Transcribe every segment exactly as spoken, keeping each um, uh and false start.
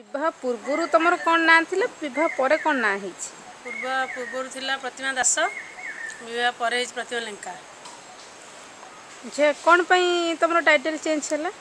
विवाह पूर्व तुम कौन ना थी विवाह पर कौन ना पूर्व पूर्व थिला प्रतिमा दास विवाह पर प्रतिमा लेंका जे कौन पई तुम टाइटल चेंज है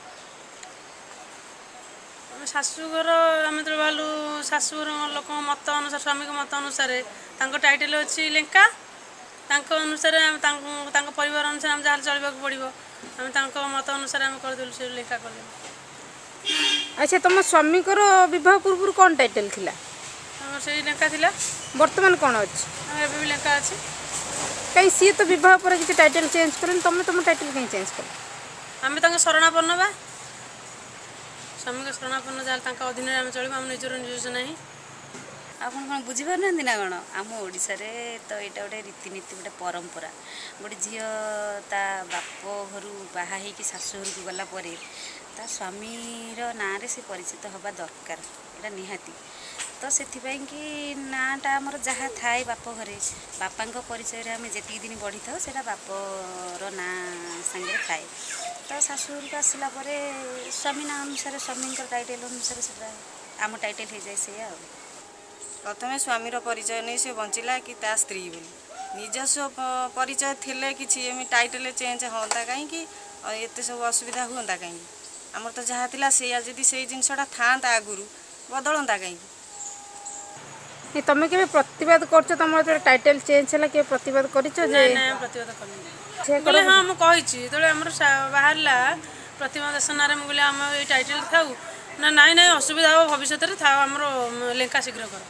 शाशुघर आम तो भालु शाशुघर लोक मत अनुसार स्वामी मत अनुसार टाइटल अच्छी लेंका अनुसार परिवार अनुसार आम जहाँ चलवा पड़ो आम मत अनुसार आम करदेलु से लेखा कर। अच्छा तुम स्वामी विवाह पूर्व कौन टाइटल थिला से लेंका थिला वर्तमान कौन अच्छी एबे भी लेंका अच्छी कहीं सी तो विवाह पर किसी टाइटल चेंज करें तुम तुम टाइटल कहीं चेंज कर आम तक शरणापन्न बा स्वामी को शरणापन्न जहाँ अधीन आम चलू आम निजर निज ना आपन कौन बुझीपार ना कौन आम ओडिशा रे तो यहाँ गोटे रीतिनीति गोटे परंपरा गोटे झी ता बाप घर बाहा हो शाशुघर को गलापर ता स्वामीर ना रे से परिचित हवा दरकार यहाँ निहाती तो से कि नाटा आमर जहाँ थाए बाप घरे बापा परिचय आम जी दिन बढ़ी था से बापर ना सांगे थाए तो शाशुघर को आसला स्वामी ना अनुसार स्वामी टाइटल अनुसार से आम टाइटल हो जाए से प्रथम स्वामीर परिचय नहीं से बंचला कि ता स्त्री बोली निजस्व परिचय थिले किसी टाइटल चेंज हाँ कहीं एत सब असुविधा हुआ कहीं आमर तो जहाँ थिला से जदि से जिनसा था आगुरी बदलता कहीं तुम के प्रतिवाद कर तुम टाइटल चेंज है के प्रतिवाद कर प्रतिवाद हाँ मुझे बाहर प्रतिमा दास ना मुझे आम ये टाइटल था ना नाई नाई असुविधा हो भविष्य था आमर लेंका शीघ्र कर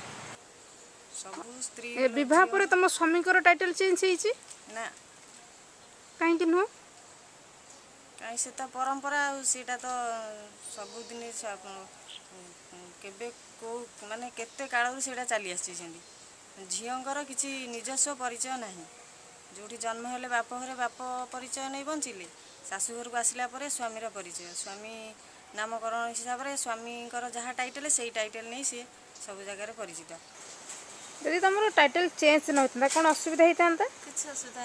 विवाह पर तुम स्वामी टाइटल चेंज ना कहीं नुह कहीं से परंपरा सीटा तो सबुदिन केबे को माने केते काल से चली आसी झीर किसी निजस्व परिचय ना जो जन्म हेले बाप घरे बाप परिचय नहीं बंचिले शाशुघर को आसला स्वामीर परिचय स्वामी नामकरण हिसाब से स्वामी जहाँ टाइटल से टाइटल नहीं सी सब जगह परिचित यदि तुम टाइटल चेंज न होता कौन असुविधा होता किसी असुविधा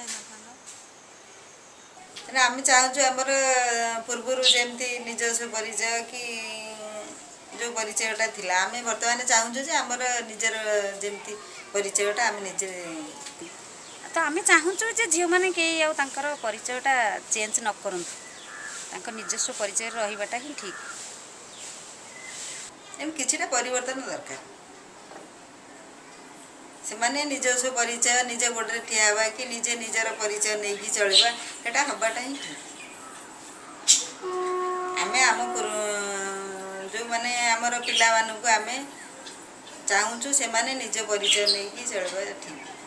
आम चाहूँ आमर पूर्वर जमी निजस्व परिचय कि जो परिचयटा थिला आम बर्तमान चाहूँ आमर निजर जमी परिचयटा आम निजे तो आम चाहूँ झील मैंने कई परिचयटा चेंज न करूँ निजस्व परिचय रहीबाटा ही ठीक किछिटा परिवर्तन दरकार से माने निजस्व परिचय निजे गोटे ठिया हवा कि निजे निजर परिचय नहीं कि चलवा एटा हबाटा ही आम आम जो माने आमर पिला मानू आम चाहूँ से माने निज परिचय नहीं कि चलवा ठीक।